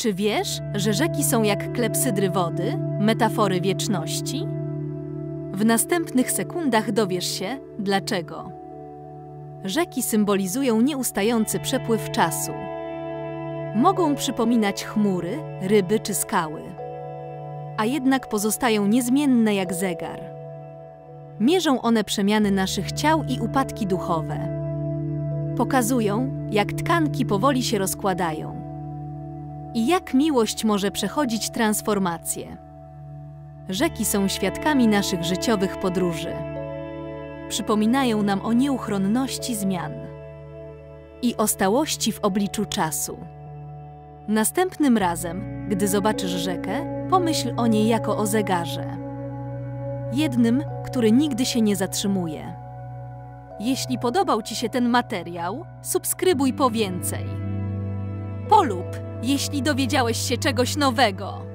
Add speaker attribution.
Speaker 1: Czy wiesz, że rzeki są jak klepsydry wody, metafory wieczności? W następnych sekundach dowiesz się, dlaczego. Rzeki symbolizują nieustający przepływ czasu. Mogą przypominać chmury, ryby czy skały, a jednak pozostają niezmienne jak zegar. Mierzą one przemiany naszych ciał i upadki duchowe. Pokazują, jak tkanki powoli się rozkładają i jak miłość może przechodzić transformację. Rzeki są świadkami naszych życiowych podróży. Przypominają nam o nieuchronności zmian i o stałości w obliczu czasu. Następnym razem, gdy zobaczysz rzekę, pomyśl o niej jako o zegarze. Jednym, który nigdy się nie zatrzymuje. Jeśli podobał Ci się ten materiał, subskrybuj po więcej. Polub, jeśli dowiedziałeś się czegoś nowego.